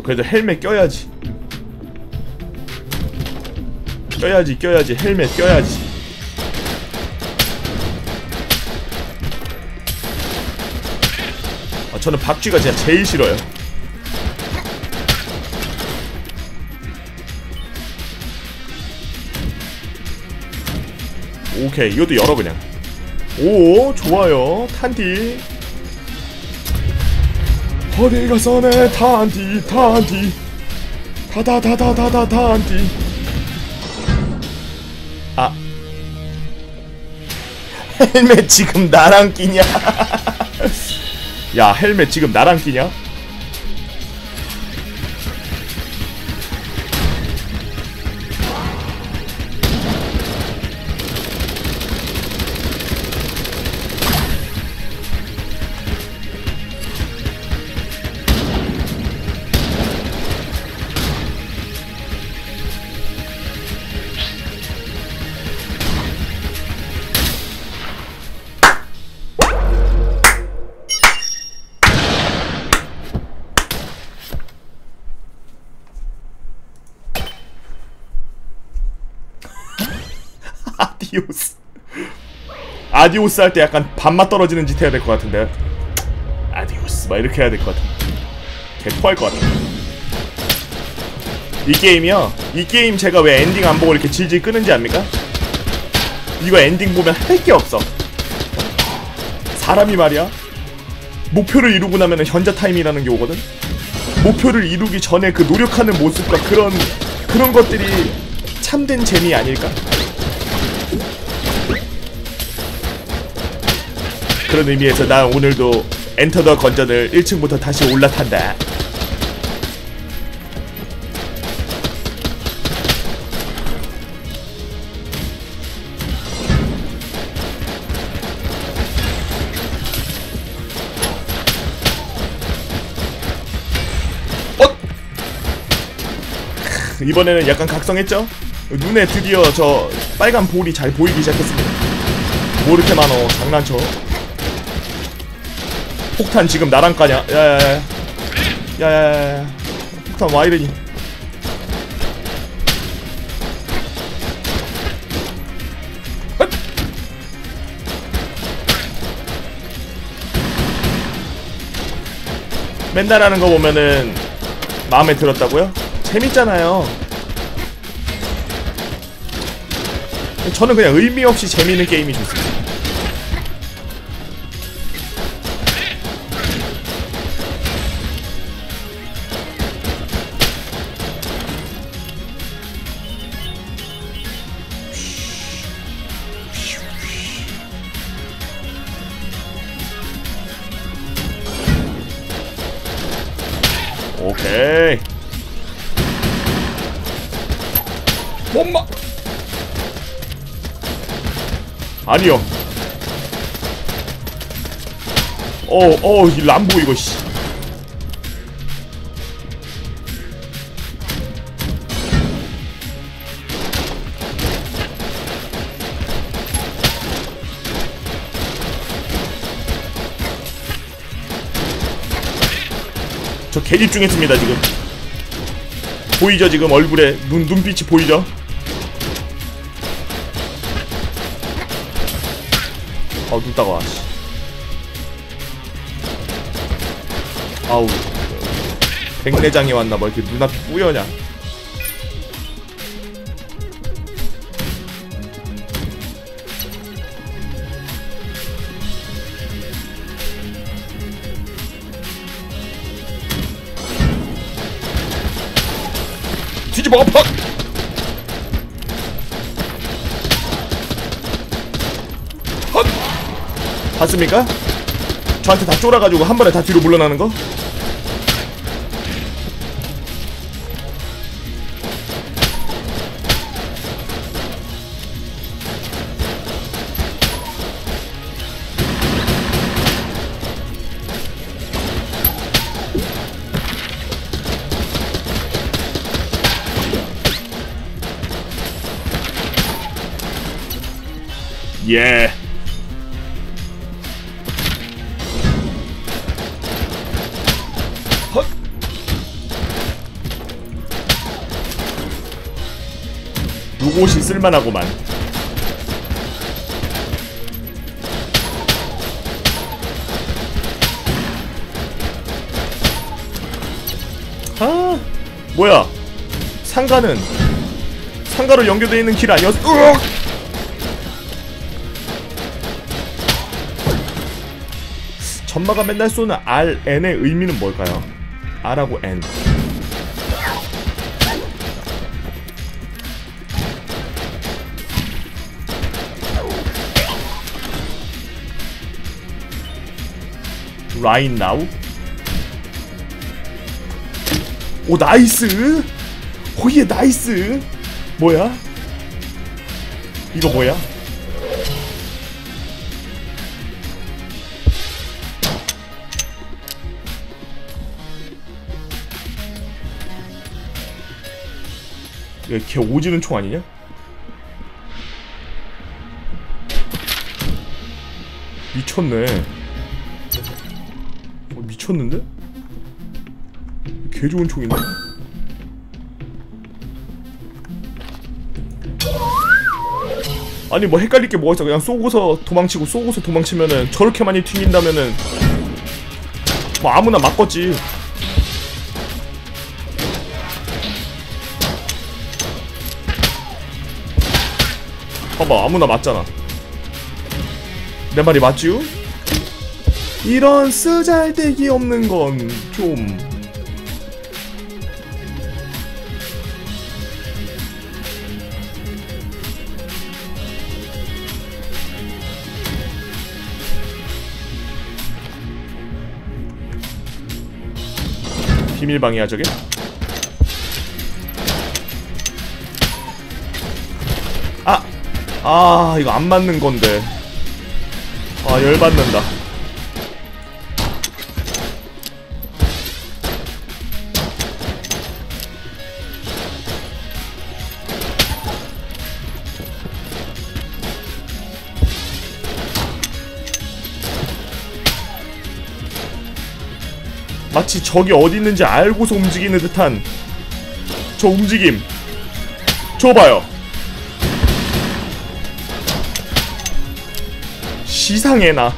그래도 헬멧 껴야지. 껴야지. 헬멧 껴야지. 저는 박쥐가 진짜 제일 싫어요. 오케이, 이것도 열어 그냥. 오, 좋아요. 탄디. 어디 가서네 탄디. 다다다다다다 탄디. 아, 헬멧 지금 나랑 끼냐? 야, 헬멧 지금 나랑 끼냐? 아디오스 할 때 약간 밥맛 떨어지는 짓 해야 될 것 같은데. 아디오스 막 이렇게 해야 될 것 같아. 개토할 것 같아. 이 게임이요, 이 게임 제가 왜 엔딩 안 보고 이렇게 질질 끄는지 압니까? 이거 엔딩 보면 할 게 없어. 사람이 말이야, 목표를 이루고 나면은 현자 타임이라는 게 오거든. 목표를 이루기 전에 그 노력하는 모습과 그런 것들이 참된 재미 아닐까? 그런 의미에서 난 오늘도 엔터 더 건전을 1층부터 다시 올라탄다. 이번에는 약간 각성했죠? 눈에 드디어 저 빨간 볼이 잘 보이기 시작했습니다. 뭐 이렇게 많어, 장난쳐. 폭탄 지금 나랑 까냐? 야야야야야야야야, 폭탄 와 이러니. 맨날 하는 거 보면은 마음에 들었다고요? 재밌잖아요. 저는 그냥 의미 없이 재밌는 게임이 좋습니다. 오케이. 엄마. 아니요. 이 람보 이거 씨. 저 개집중했습니다 지금. 보이죠 지금 얼굴에 눈빛이 보이죠? 눈 따가워. 아우, 백내장이 왔나 뭐 이렇게 눈앞이 뿌여냐. 뒤집어 엎어! 봤습니까? 저한테 다 쫄아가지고 한 번에 다 뒤로 물러나는 거? 예. 요것이 쓸만하구만. 아 뭐야, 상가는 상가로 연결되어 있는 길 아니었어? 으악! 전마가 맨날 쏘는 RN의 의미는 뭘까요? R하고 N. Right now? 오 나이스! 오예 나이스! 뭐야? 이거 뭐야? 걔 오지는 총 아니냐? 미쳤네. 미쳤는데? 개 좋은 총이네. 아니 뭐 헷갈릴 게 뭐가 있어. 그냥 쏘고서 도망치고 쏘고서 도망치면은 저렇게 많이 튕긴다면은 뭐 아무나 맞겠지. 봐봐 아무나 맞잖아. 내 말이 맞지요? 이런 쓰잘데기 없는 건 좀 비밀방이야 저게? 이거 안 맞는 건데. 열받는다. 마치 적이 어디 있는지 알고서 움직이는 듯한 저 움직임. 저 봐요. 시상해나.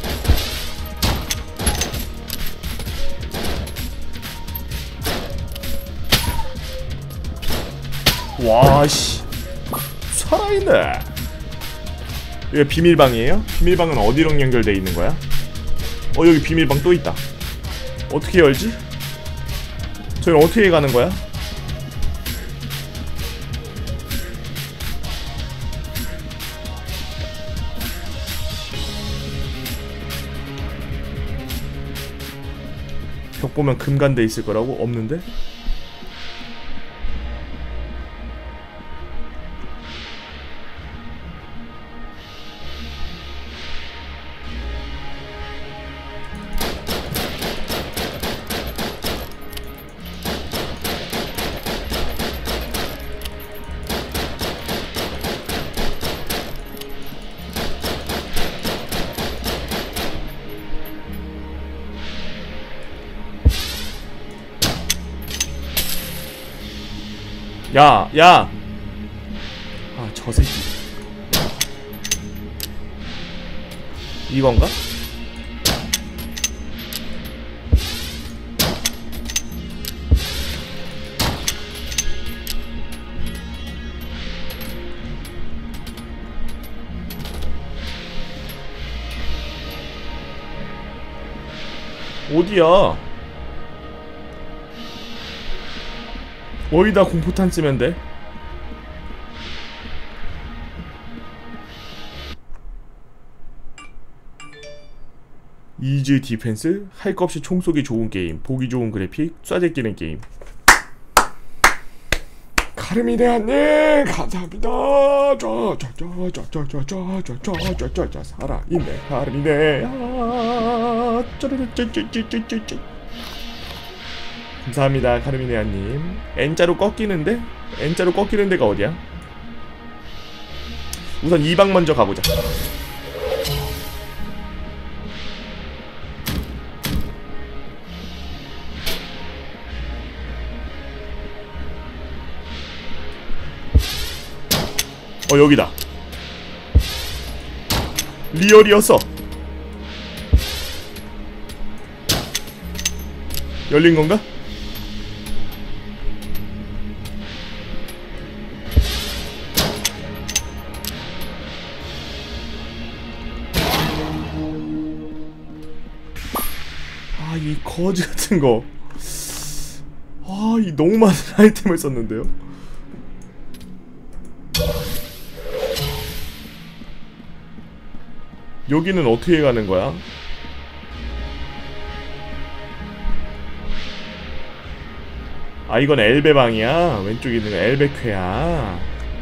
와씨 살아있네. 이거 비밀방이에요? 비밀방은 어디랑 연결돼 있는 거야? 여기 비밀방 또 있다. 어떻게 열지? 저희 어떻게 가는 거야? 벽 보면 금간돼 있을 거라고? 없는데? 야! 저 새끼. 이건가? 어디야? 어디다 공포탄 쓰면 돼? 이즈 디펜스? 할 것 없이 총 쏘기 좋은 게임, 보기 좋은 그래픽, 쏴대 끼는 게임. 카르미네아님 감사합니다. 살아있네 카르미네아. 감사합니다 카르미네아님. N자로 꺾이는데? N자로 꺾이는 데가 어디야? 우선 2방 먼저 가보자. 여기다. 리얼이었어. 열린 건가? 아, 이 거지 같은 거. 아, 이 너무 많은 아이템을 썼는데요. 여기는 어떻게 가는 거야? 아, 이건 엘베방이야. 왼쪽에 있는 거 엘베쾌야.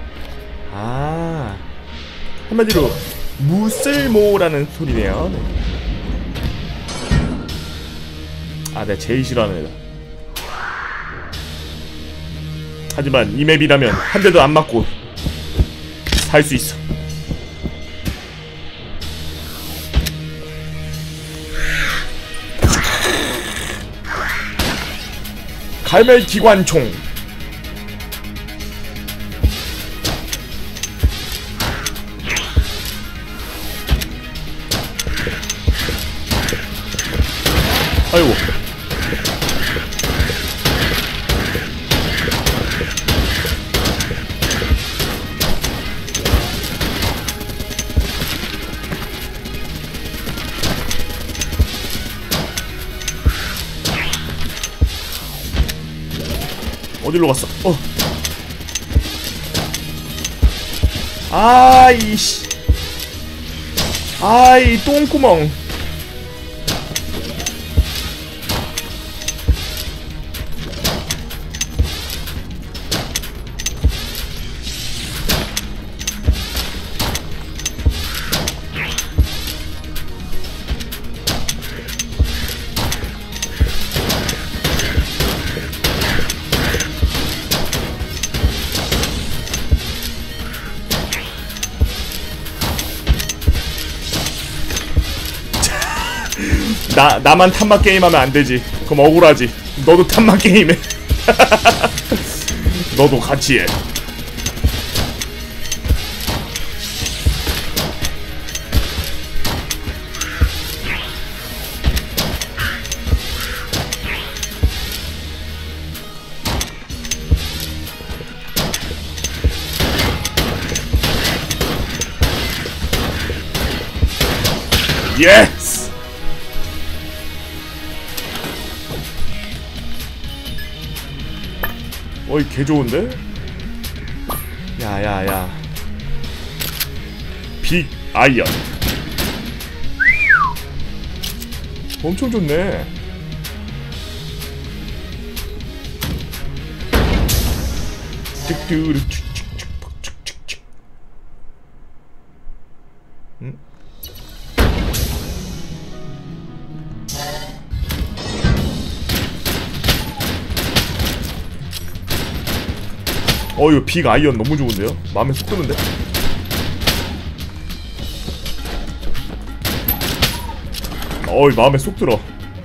아, 한마디로 무쓸모라는 소리네요. 네. 아, 내가 제일 싫어하는 애다. 하지만 이 맵이라면 한 대도 안 맞고 살 수 있어. 갈멜 기관총. 아이고. 어디로 갔어? 아이씨. 아이 똥구멍. 나만 탐막 게임하면 안 되지. 그럼 억울하지. 너도 탐막 게임해. 너도 같이 해. 예스! 어이, 개 좋은데? 야야야. 빅 아이언. 엄청 좋네. 응? 이거 빅 아이언 너무 좋은데요? 마음에 쏙 드는데? 마음에 쏙 들어.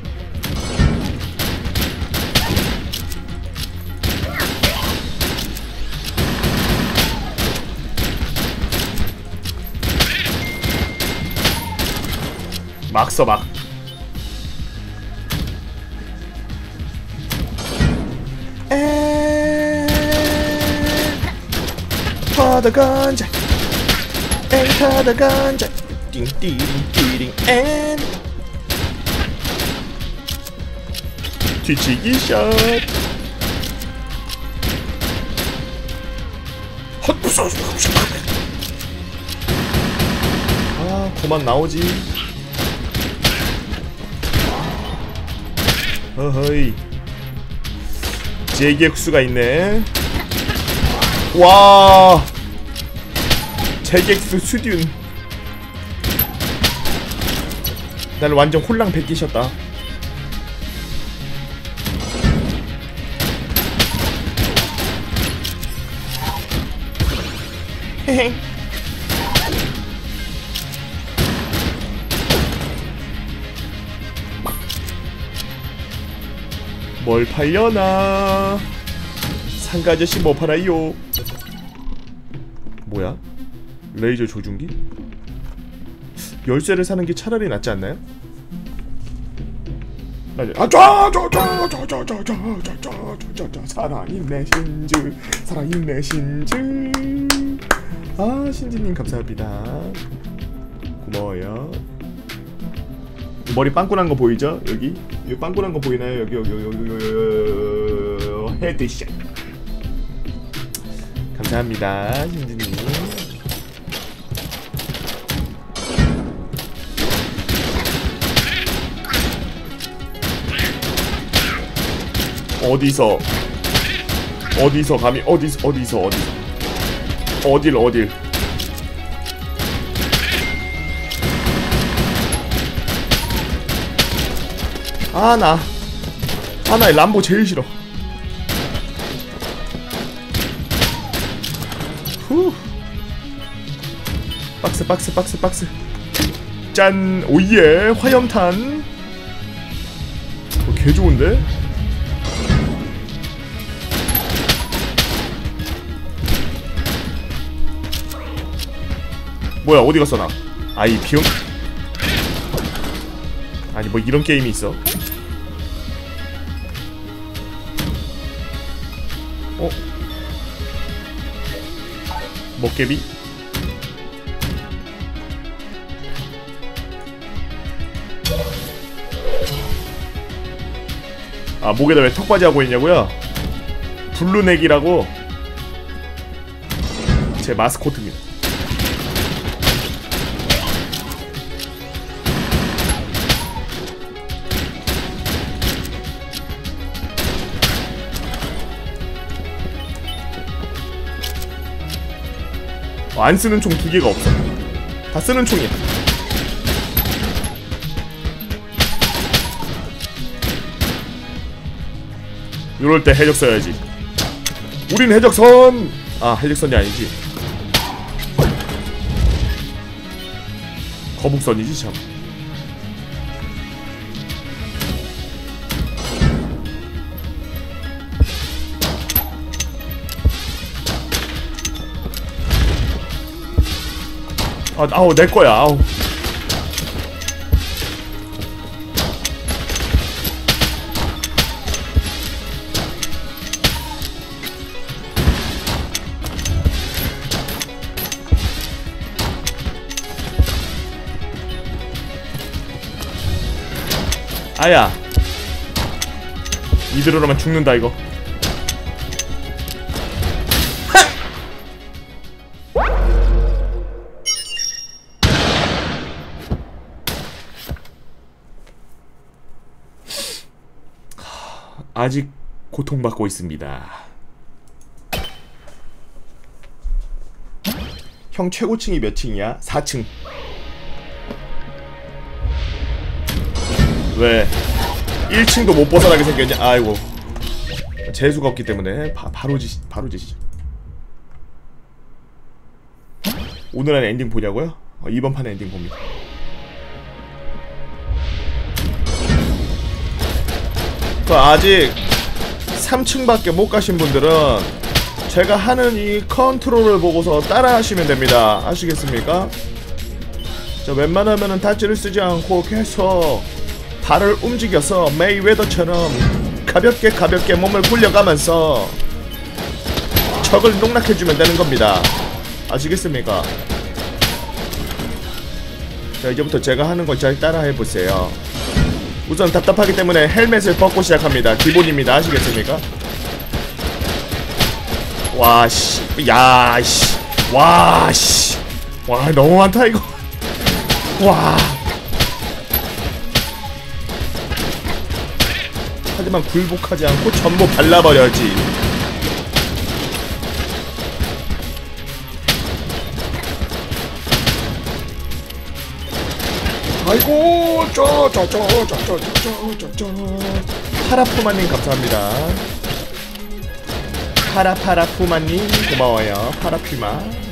막 써, 막. 타다 간자, 엔 타다 간자, 띵띵띵띵 엔 뒤치기 샷. 아, 그만 나오지. 어허이. 제격수가 있네. 와, 제격수 수듐. 나를 완전 홀랑 베끼셨다. 헤헤. 뭘 팔려나? 상가 아저씨 뭐 팔아요? 뭐야? 레이저 조준기? 열쇠를 사는 게 차라리 낫지 않나요? 살아있네 신즈, 살아있네 신즈. 아, 신지님 감사합니다. 고마워요. 머리 빵꾸난 거 보이죠? 여기 빵꾸난 거 보이나요? 여기 헤드샷. 감사합니다, 신지님. 어디서 감히 어디서 어딜 나 람보 제일 싫어. 후. 박스 짠. 오예 화염탄. 개 좋은데? 뭐야 어디 갔어 나? 아이 비용. 아니 뭐 이런 게임이 있어? 먹개비? 아 목에다 왜 턱받이 하고 있냐고요? 블루넥이라고 제 마스코트입니다. 안 쓰는 총 2개가 없어. 다 쓰는 총이야. 이럴 때 해적 써야지. 우린 해적선! 아, 해적선이 아니지. 거북선이지, 참. 아우 내 거야. 아우. 아야. 이대로라면 죽는다 이거. 아직 고통받고 있습니다. 형 최고층이 몇 층이야? 4층. 왜? 1층도 못 벗어나게 생겼냐? 아이고. 재수가 없기 때문에 바로 지시죠. 오늘 안에 엔딩 보냐고요? 이번 판에 엔딩 봅니다. 아직 3층밖에 못 가신 분들은 제가 하는 이 컨트롤을 보고서 따라 하시면 됩니다. 아시겠습니까? 자, 웬만하면은 다찌를 쓰지 않고 계속 발을 움직여서 메이웨더처럼 가볍게 몸을 굴려가면서 적을 농락해주면 되는 겁니다. 아시겠습니까? 자, 이제부터 제가 하는 걸 잘 따라 해보세요. 우선 답답하기 때문에 헬멧을 벗고 시작합니다. 기본입니다. 아시겠습니까? 와씨, 야씨, 와씨, 와 너무 많다 이거. 와. 하지만 굴복하지 않고 전부 발라버려야지. 아이고, 파라푸마님 감사합니다. 파라푸마님 고마워요. 파라퓨마.